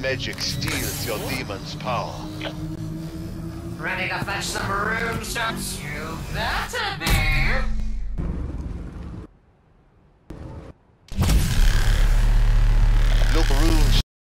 Magic steals your demon's power. Ready to fetch some runestones? You better be! Look, runes